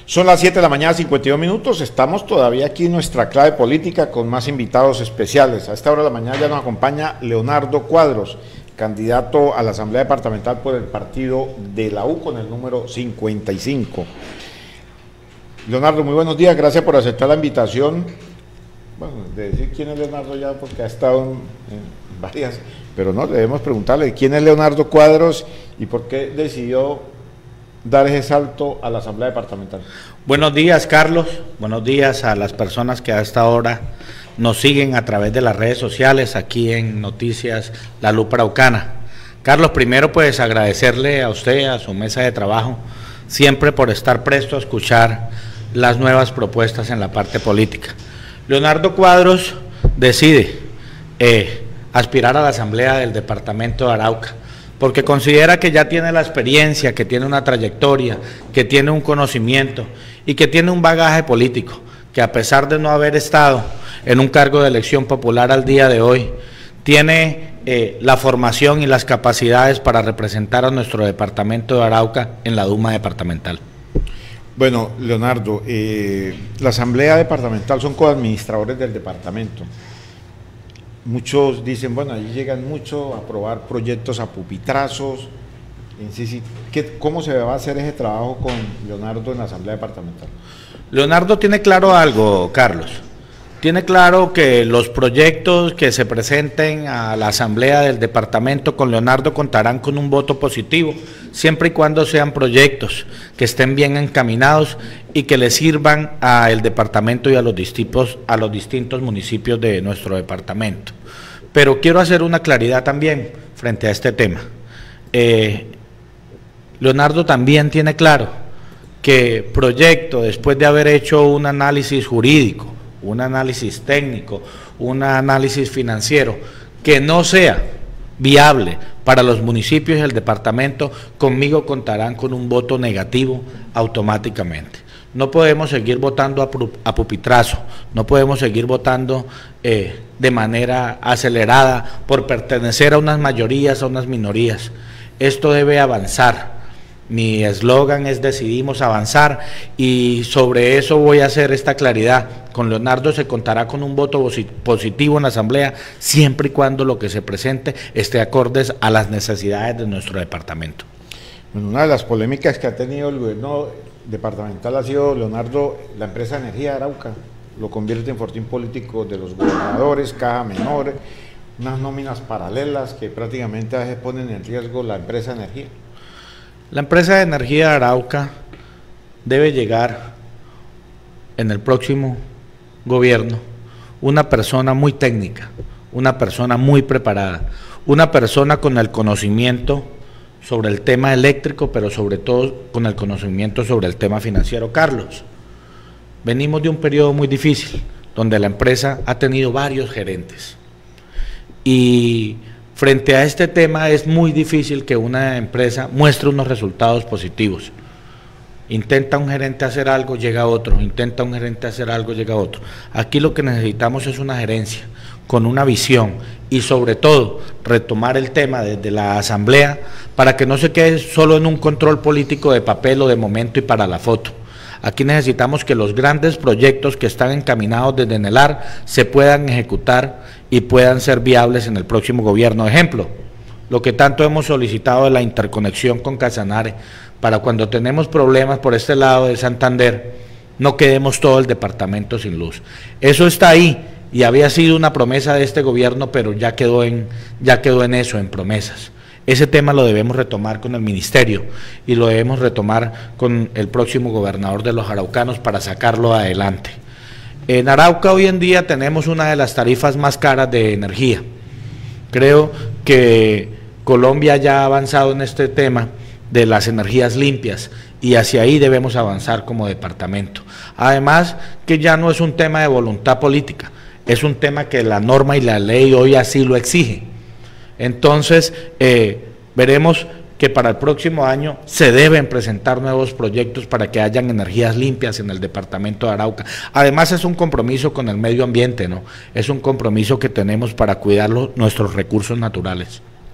Son las 7 de la mañana, 52 minutos. Estamos todavía aquí en nuestra clave política con más invitados especiales. A esta hora de la mañana ya nos acompaña Leonardo Cuadros, candidato a la Asamblea Departamental por el partido de la U con el número 55. Leonardo, muy buenos días, gracias por aceptar la invitación. Bueno, de decir quién es Leonardo ya, porque ha estado en varias, pero no, debemos preguntarle quién es Leonardo Cuadros y por qué decidió dar ese salto a la Asamblea Departamental. Buenos días, Carlos, buenos días a las personas que a esta hora nos siguen a través de las redes sociales aquí en Noticias La Lupa Araucana. Carlos, primero pues agradecerle a usted, a su mesa de trabajo, siempre por estar presto a escuchar las nuevas propuestas en la parte política. Leonardo Cuadros decide aspirar a la Asamblea del Departamento de Arauca, porque considera que ya tiene la experiencia, que tiene una trayectoria, que tiene un conocimiento y que tiene un bagaje político, que a pesar de no haber estado en un cargo de elección popular al día de hoy, tiene la formación y las capacidades para representar a nuestro departamento de Arauca en la Duma departamental. Bueno, Leonardo, la Asamblea Departamental son coadministradores del departamento. Muchos dicen, bueno, allí llegan mucho a aprobar proyectos a pupitrazos. ¿Cómo se va a hacer ese trabajo con Leonardo en la Asamblea Departamental? Leonardo tiene claro algo, Carlos. Tiene claro que los proyectos que se presenten a la Asamblea del Departamento con Leonardo contarán con un voto positivo, siempre y cuando sean proyectos que estén bien encaminados y que le sirvan al departamento y a los distintos municipios de nuestro departamento. Pero quiero hacer una claridad también frente a este tema. Leonardo también tiene claro que proyecto, después de haber hecho un análisis jurídico, un análisis técnico, un análisis financiero, que no sea viable para los municipios y el departamento, conmigo contarán con un voto negativo automáticamente. No podemos seguir votando a pupitrazo, no podemos seguir votando de manera acelerada por pertenecer a unas mayorías, a unas minorías. Esto debe avanzar. Mi eslogan es decidimos avanzar y sobre eso voy a hacer esta claridad. Con Leonardo se contará con un voto positivo en la Asamblea siempre y cuando lo que se presente esté acordes a las necesidades de nuestro departamento. Bueno, una de las polémicas que ha tenido el gobierno departamental ha sido, Leonardo, la empresa de energía de Arauca, lo convierte en fortín político de los gobernadores, caja menor, unas nóminas paralelas que prácticamente a veces ponen en riesgo la empresa de energía. La empresa de energía de Arauca debe llegar en el próximo gobierno una persona muy técnica, una persona muy preparada, una persona con el conocimiento sobre el tema eléctrico, pero sobre todo con el conocimiento sobre el tema financiero. Carlos, venimos de un periodo muy difícil, donde la empresa ha tenido varios gerentes y frente a este tema es muy difícil que una empresa muestre unos resultados positivos. Intenta un gerente hacer algo, llega otro, intenta un gerente hacer algo, llega otro. Aquí lo que necesitamos es una gerencia con una visión y sobre todo retomar el tema desde la Asamblea para que no se quede solo en un control político de papel o de momento y para la foto. Aquí necesitamos que los grandes proyectos que están encaminados desde ENELAR se puedan ejecutar y puedan ser viables en el próximo gobierno. Ejemplo, lo que tanto hemos solicitado de la interconexión con Casanare, para cuando tenemos problemas por este lado de Santander, no quedemos todo el departamento sin luz. Eso está ahí y había sido una promesa de este gobierno, pero ya quedó en eso, en promesas. Ese tema lo debemos retomar con el ministerio y lo debemos retomar con el próximo gobernador de los araucanos para sacarlo adelante. En Arauca hoy en día tenemos una de las tarifas más caras de energía. Creo que Colombia ya ha avanzado en este tema de las energías limpias y hacia ahí debemos avanzar como departamento. Además que ya no es un tema de voluntad política, es un tema que la norma y la ley hoy así lo exige. Entonces, veremos que para el próximo año se deben presentar nuevos proyectos para que hayan energías limpias en el departamento de Arauca. Además es un compromiso con el medio ambiente, ¿no? Es un compromiso que tenemos para cuidar nuestros recursos naturales.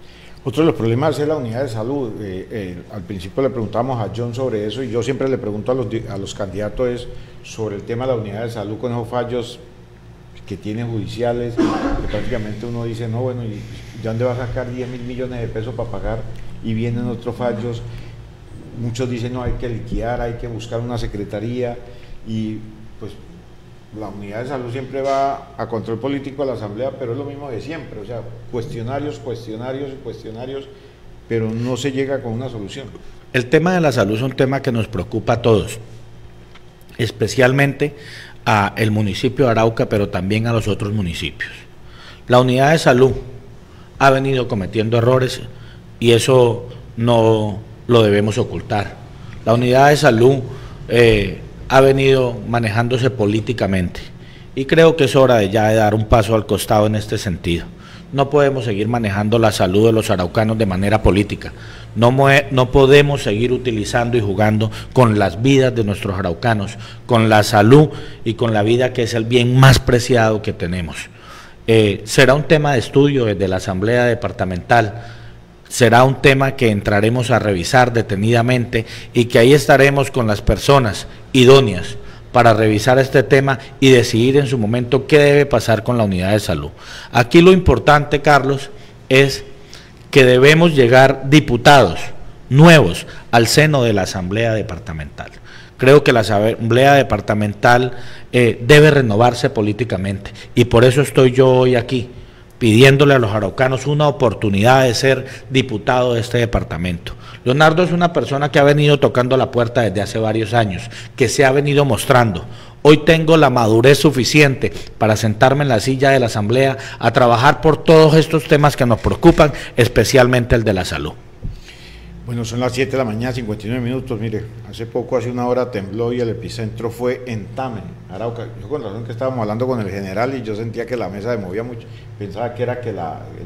Otro de los problemas es la unidad de salud. Al principio le preguntamos a John sobre eso y yo siempre le pregunto a los candidatos es sobre el tema de la unidad de salud con esos fallos que tiene judiciales, que prácticamente uno dice, no, bueno, ¿y de dónde va a sacar 10.000 millones de pesos para pagar? Y vienen otros fallos. Muchos dicen, no, hay que liquidar, hay que buscar una secretaría y pues la unidad de salud siempre va a control político a la asamblea, pero es lo mismo de siempre, o sea, cuestionarios, pero no se llega con una solución. El tema de la salud es un tema que nos preocupa a todos, especialmente a el municipio de Arauca, pero también a los otros municipios. La unidad de salud ha venido cometiendo errores y eso no lo debemos ocultar. La unidad de salud ha venido manejándose políticamente y creo que es hora de ya de dar un paso al costado en este sentido. No podemos seguir manejando la salud de los araucanos de manera política. No podemos seguir utilizando y jugando con las vidas de nuestros araucanos, con la salud y con la vida, que es el bien más preciado que tenemos. Será un tema de estudio desde la Asamblea Departamental, será un tema que entraremos a revisar detenidamente y que ahí estaremos con las personas idóneas para revisar este tema y decidir en su momento qué debe pasar con la unidad de salud. Aquí lo importante, Carlos, es que debemos llegar diputados nuevos al seno de la Asamblea Departamental. Creo que la Asamblea Departamental debe renovarse políticamente y por eso estoy yo hoy aquí, pidiéndole a los araucanos una oportunidad de ser diputado de este departamento. Leonardo es una persona que ha venido tocando la puerta desde hace varios años, que se ha venido mostrando. Hoy tengo la madurez suficiente para sentarme en la silla de la Asamblea a trabajar por todos estos temas que nos preocupan, especialmente el de la salud. Bueno, son las 7 de la mañana, 59 minutos. Mire, hace poco, hace una hora tembló y el epicentro fue en Tame, Arauca. Yo con razón que estábamos hablando con el general y yo sentía que la mesa se movía mucho. Pensaba que era que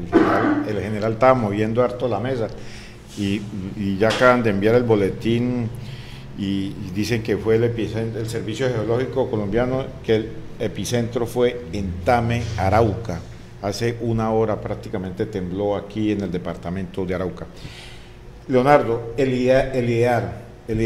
el general estaba moviendo harto la mesa. Y ya acaban de enviar el boletín y dicen que fue el Servicio Geológico Colombiano, que el epicentro fue en Tame, Arauca. Hace una hora prácticamente tembló aquí en el departamento de Arauca. Leonardo, el IDEAR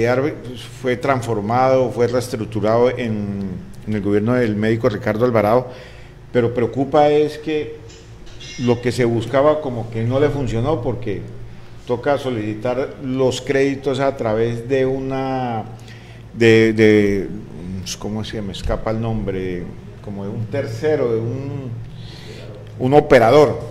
fue transformado, fue reestructurado en el gobierno del médico Ricardo Alvarado, pero preocupa es que lo que se buscaba como que no le funcionó porque toca solicitar los créditos a través de ¿cómo se me escapa el nombre? Como de un tercero, de un operador.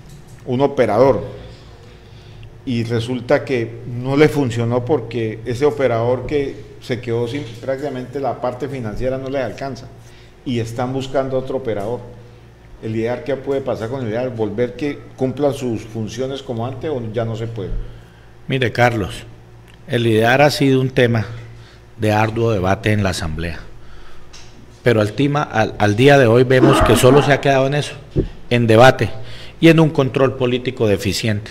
Y resulta que no le funcionó porque ese operador que se quedó sin prácticamente la parte financiera no le alcanza y están buscando otro operador. El IDEAR, ¿qué puede pasar con el IDEAR? ¿Volver que cumpla sus funciones como antes o ya no se puede? Mire, Carlos, el IDEAR ha sido un tema de arduo debate en la Asamblea, pero al día de hoy vemos que solo se ha quedado en eso, en debate y en un control político deficiente.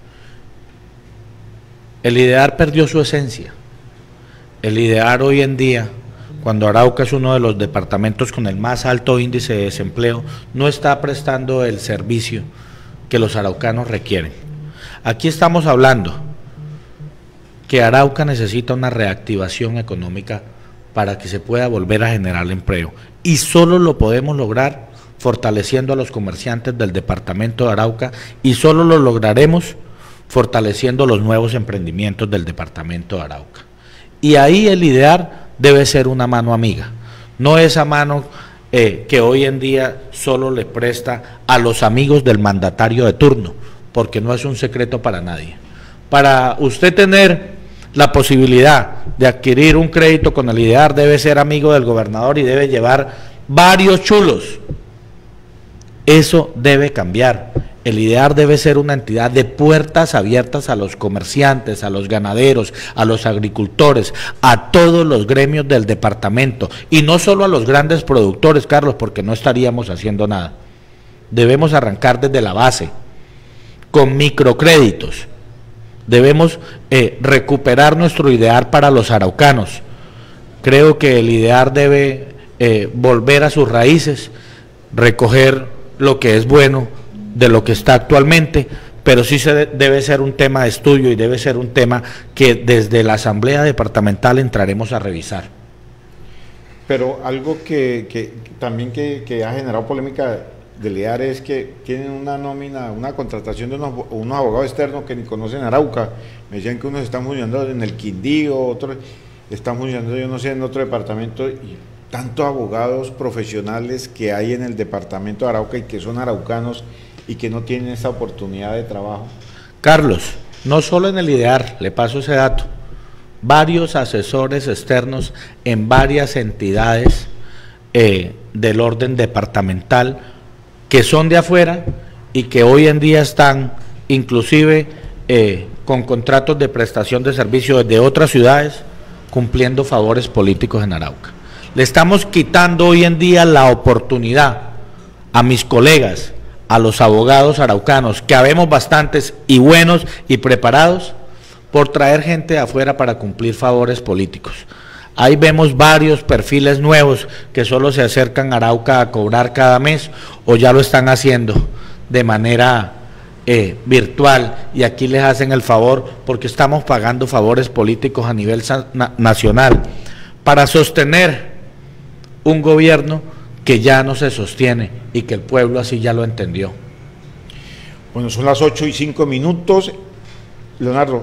El IDEAR perdió su esencia. El IDEAR hoy en día, cuando Arauca es uno de los departamentos con el más alto índice de desempleo, no está prestando el servicio que los araucanos requieren. Aquí estamos hablando que Arauca necesita una reactivación económica para que se pueda volver a generar empleo, y solo lo podemos lograr fortaleciendo a los comerciantes del departamento de Arauca, y solo lo lograremos fortaleciendo los nuevos emprendimientos del departamento de Arauca. Y ahí el IDEAR debe ser una mano amiga, no esa mano que hoy en día solo le presta a los amigos del mandatario de turno, porque no es un secreto para nadie. Para usted tener la posibilidad de adquirir un crédito con el IDEAR debe ser amigo del gobernador y debe llevar varios chulos. Eso debe cambiar. El IDEAR debe ser una entidad de puertas abiertas a los comerciantes, a los ganaderos, a los agricultores, a todos los gremios del departamento, y no solo a los grandes productores, Carlos, porque no estaríamos haciendo nada. Debemos arrancar desde la base, con microcréditos. Debemos recuperar nuestro IDEAR para los araucanos. Creo que el IDEAR debe volver a sus raíces, recoger lo que es bueno de lo que está actualmente, pero sí debe ser un tema de estudio y debe ser un tema que desde la Asamblea Departamental entraremos a revisar. Pero algo que también que ha generado polémica del IAR es que tienen una nómina, una contratación de unos abogados externos que ni conocen Arauca. Me decían que unos están funcionando en el Quindío, otros están funcionando, yo no sé, en otro departamento, y tantos abogados profesionales que hay en el departamento de Arauca y que son araucanos y que no tienen esa oportunidad de trabajo. Carlos, no solo en el IDEAR, le paso ese dato, varios asesores externos en varias entidades del orden departamental que son de afuera y que hoy en día están inclusive con contratos de prestación de servicios de otras ciudades cumpliendo favores políticos en Arauca. Le estamos quitando hoy en día la oportunidad a mis colegas, a los abogados araucanos, que habemos bastantes y buenos y preparados, por traer gente de afuera para cumplir favores políticos. Ahí vemos varios perfiles nuevos que solo se acercan a Arauca a cobrar cada mes o ya lo están haciendo de manera virtual, y aquí les hacen el favor porque estamos pagando favores políticos a nivel nacional para sostener un gobierno que ya no se sostiene y que el pueblo así ya lo entendió. Bueno, son las 8:05. Leonardo,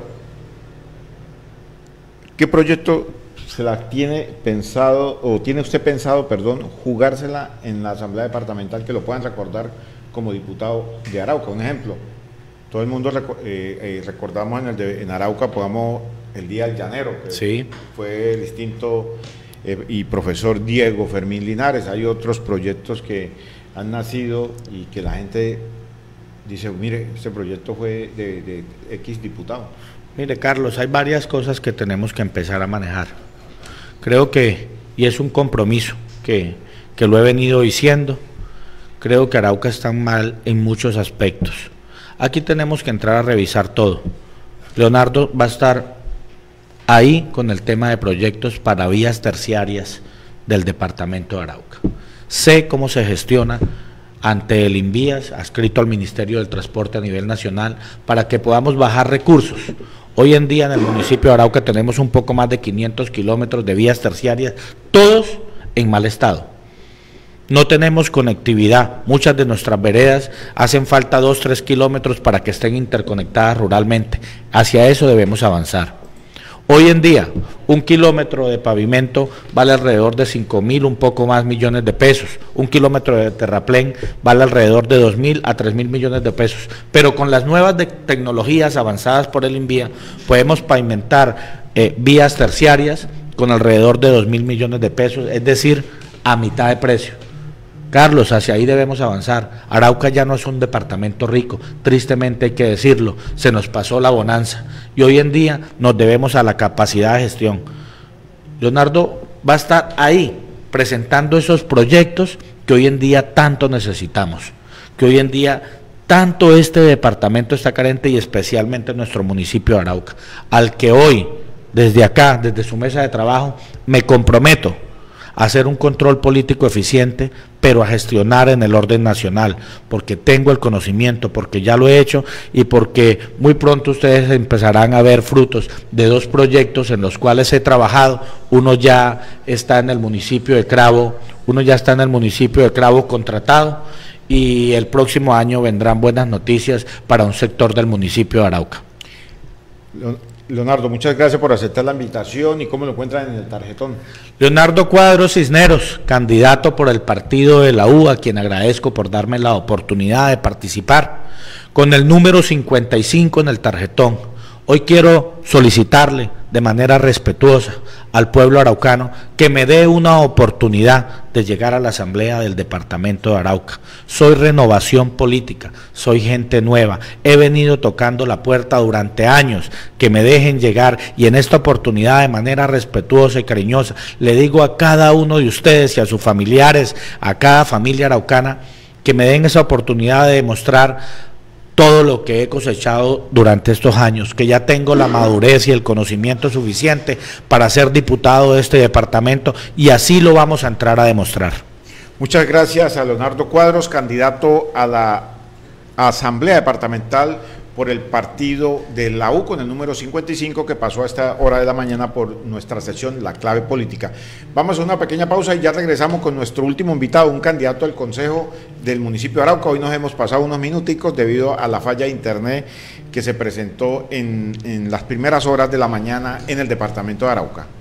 ¿qué proyecto se la tiene pensado, o tiene usted pensado, perdón, jugársela en la Asamblea Departamental, que lo puedan recordar como diputado de Arauca? Un ejemplo, todo el mundo recordamos en Arauca, pongamos el Día del Llanero, que sí, fue el distinto y profesor Diego Fermín Linares. Hay otros proyectos que han nacido y que la gente dice, mire, este proyecto fue de X diputado. Mire, Carlos, hay varias cosas que tenemos que empezar a manejar. Creo que, y es un compromiso que lo he venido diciendo, creo que Arauca está mal en muchos aspectos. Aquí tenemos que entrar a revisar todo. Leonardo va a estar ahí con el tema de proyectos para vías terciarias del departamento de Arauca. Sé cómo se gestiona ante el INVÍAS, adscrito al Ministerio del Transporte a nivel nacional, para que podamos bajar recursos. Hoy en día en el municipio de Arauca tenemos un poco más de 500 kilómetros de vías terciarias, todos en mal estado. No tenemos conectividad, muchas de nuestras veredas hacen falta 2-3 kilómetros para que estén interconectadas ruralmente. Hacia eso debemos avanzar. Hoy en día, 1 kilómetro de pavimento vale alrededor de 5.000, un poco más millones de pesos. 1 kilómetro de terraplén vale alrededor de 2.000 a 3.000 millones de pesos. Pero con las nuevas tecnologías avanzadas por el INVÍA, podemos pavimentar vías terciarias con alrededor de 2.000 millones de pesos, es decir, a mitad de precio. Carlos, hacia ahí debemos avanzar. Arauca ya no es un departamento rico, tristemente hay que decirlo, se nos pasó la bonanza y hoy en día nos debemos a la capacidad de gestión. Leonardo va a estar ahí presentando esos proyectos que hoy en día tanto necesitamos, que hoy en día tanto este departamento está carente, y especialmente nuestro municipio de Arauca, al que hoy, desde acá, desde su mesa de trabajo, me comprometo a hacer un control político eficiente, pero a gestionar en el orden nacional, porque tengo el conocimiento, porque ya lo he hecho y porque muy pronto ustedes empezarán a ver frutos de 2 proyectos en los cuales he trabajado. Uno ya está en el municipio de Cravo, contratado, y el próximo año vendrán buenas noticias para un sector del municipio de Arauca. Leonardo, muchas gracias por aceptar la invitación. ¿Y cómo lo encuentran en el tarjetón? Leonardo Cuadros Cisneros, candidato por el partido de la U, a quien agradezco por darme la oportunidad de participar, con el número 55 en el tarjetón. Hoy quiero solicitarle de manera respetuosa al pueblo araucano que me dé una oportunidad de llegar a la Asamblea del Departamento de Arauca. Soy renovación política, soy gente nueva, he venido tocando la puerta durante años, que me dejen llegar, y en esta oportunidad de manera respetuosa y cariñosa le digo a cada uno de ustedes y a sus familiares, a cada familia araucana, que me den esa oportunidad de demostrar todo lo que he cosechado durante estos años, que ya tengo la madurez y el conocimiento suficiente para ser diputado de este departamento, y así lo vamos a entrar a demostrar. Muchas gracias a Leonardo Cuadros, candidato a la Asamblea Departamental por el partido de la U con el número 55 que pasó a esta hora de la mañana por nuestra sección La Clave Política. Vamos a una pequeña pausa y ya regresamos con nuestro último invitado, un candidato al Consejo del municipio de Arauca. Hoy nos hemos pasado unos minuticos debido a la falla de internet que se presentó en las primeras horas de la mañana en el departamento de Arauca.